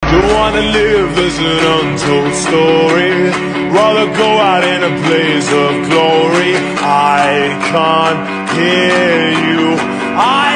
Don't wanna live as an untold story, rather go out in a blaze of glory. I can't hear you.